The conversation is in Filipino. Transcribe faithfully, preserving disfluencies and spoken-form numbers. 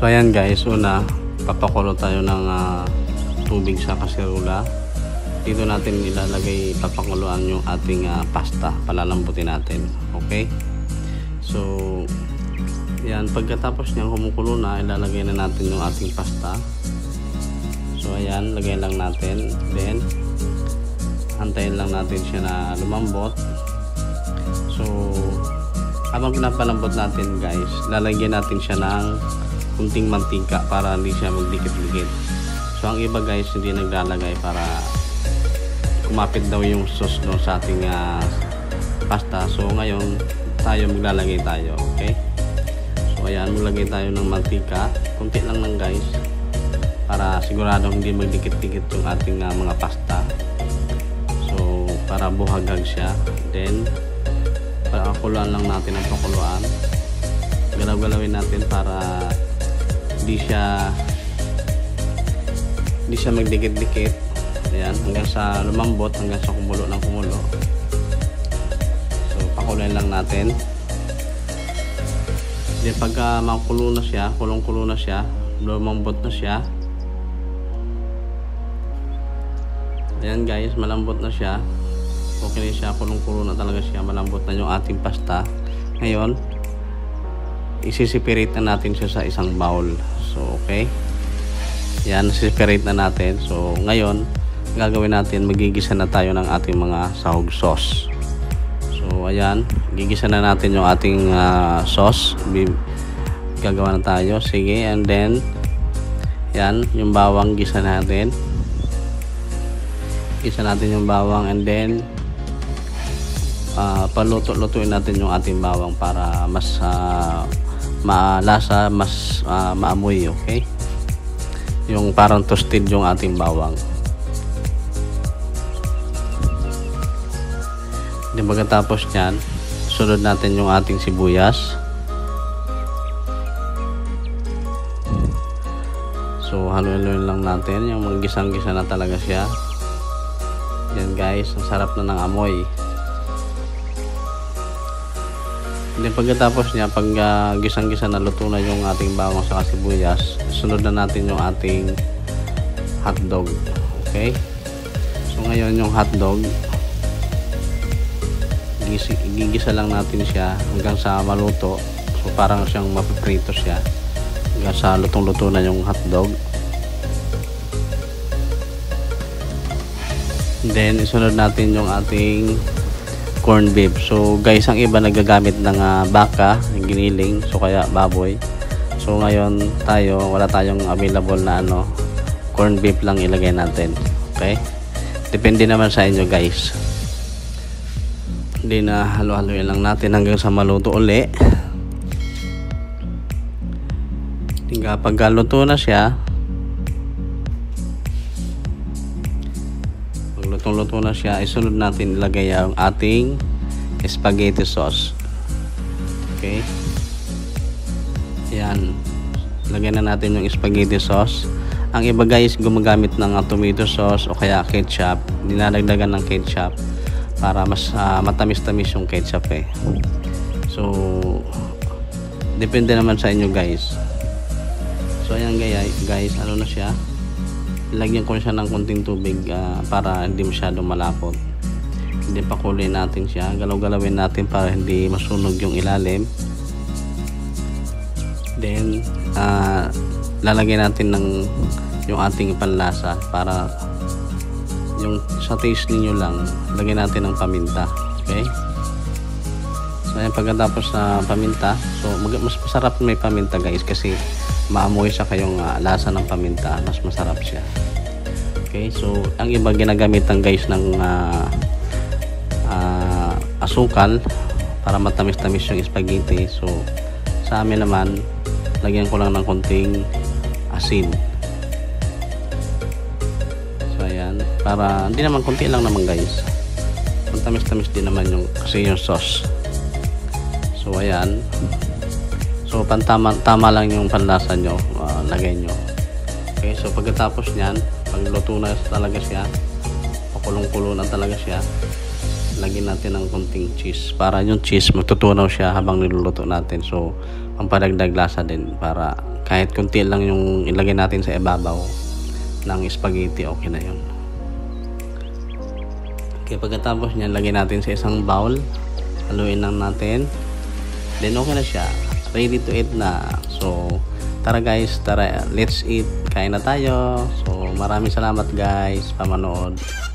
So ayan guys, una papakulo tayo ng uh, tubig sa kaserula. Dito natin ilalagay, papakuluan yung ating uh, pasta, palalambutin natin. Okay, so yan, pagkatapos niyang kumukulo na, ilalagay na natin yung ating pasta. So ayan, lagay lang natin, then antayin lang natin siya na lumambot. So habang pinapalambot natin guys, lalagyan natin siya ng kunting mantika para hindi siya magdikit-dikit. So ang iba guys hindi naglalagay para kumapit daw yung sauce no, sa ating uh, pasta. So ngayon tayo maglalagay tayo. Okay, so ayan, maglagay tayo ng mantika, kunti lang lang guys, para sigurado hindi magdikit-dikit yung ating uh, mga pasta. So para buhagag siya, then pakuluan lang natin ang pakuluan, galaw-galawin natin para hindi siya hindi siya magdikit-dikit. Ayan, hanggang sa lumambot, hanggang sa kumulo ng kumulo. So pakuluan lang natin. Then pagka makulo na siya, kulong-kulo na siya, lumambot na siya, ayan guys, malambot na siya. Okay na siya, kulong-kulo na talaga siya, malambot na yung ating pasta. Ngayon isi-separate na natin siya sa isang bowl. So okay, yan, separate na natin. So ngayon gagawin natin, magigisa na tayo ng ating mga sahog sauce. So ayan, gigisa na natin yung ating uh, sauce. Gagawa na tayo, sige. And then yan, yung bawang gisa natin, gisa natin yung bawang, and then uh, paluto-lutuin natin yung ating bawang para mas uh, malasa, mas uh, maamoy. Okay, yung parang toasted yung ating bawang. Then pagkatapos nyan, sunod natin yung ating sibuyas. So haluin lang natin, yung maggisang-gisa na talaga siya. Yan guys, ang sarap na ng amoy. Then pagkatapos niya, pag uh, gisang-gisa na, luto na yung ating bawang sa sibuyas, sunod na natin yung ating hotdog. Okay, so ngayon yung hotdog, gigisa lang natin siya hanggang sa maluto. So parang siyang mapiprito siya hanggang sa lutong-luto na yung hotdog. Then isunod natin yung ating corn beef. So guys, ang iba nagagamit ng uh, baka, giniling, so kaya baboy. So ngayon tayo, wala tayong available na ano, corn beef lang ilagay natin. Okay, depende naman sa inyo guys. Hindi na halo-haloin lang natin hanggang sa maluto uli. Hingga pag luto na siya, pag lutong-luto na siya, isunod natin ilagay ang ating spaghetti sauce. Okay, yan, lagyan na natin yung spaghetti sauce. Ang iba guys gumagamit ng uh, tomato sauce o kaya ketchup, dinadagdagan ng ketchup para mas uh, matamis-tamis yung ketchup eh. So depende naman sa inyo guys. So ayan guys, ano na siya, lagyan ko siya ng konting tubig uh, para hindi masyadong malapot. Hindi, pakuloyin natin siya, galaw-galawin natin para hindi masunog yung ilalim. Then uh, lalagyan natin ng yung ating panlasa para yung sa taste ninyo lang, lagyan natin ng paminta. Okay, so ayan, pagkatapos na paminta, so mag mas masarap may paminta guys, kasi maamoy siya kayong uh, lasa ng paminta, mas masarap siya. Okay, so ang iba ginagamitan guys ng uh, uh, asukal para matamis-tamis yung spaghetti. So sa amin naman, lagyan ko lang ng konting asin. Para hindi naman, konti lang naman guys, tamis-tamis din naman yung kasi yung sauce. So ayan, so pantama tama lang yung panlasa nyo, uh, lagay nyo. Okay, so pagkatapos nyan, pag luto na talaga siya, pakulong-kulo na talaga siya, lagyan natin ng konting cheese para yung cheese magtutunaw siya habang niluluto natin. So ang padagdag lasa din para Kahit kunti lang yung ilagay natin sa ibabaw ng spaghetti, okay na yun. Okay, pagkatapos niyan, lagay natin sa isang bowl, haluin lang natin, then okay na siya, ready to eat na. So tara guys, tara, let's eat, kain na tayo. So maraming salamat guys pamanood.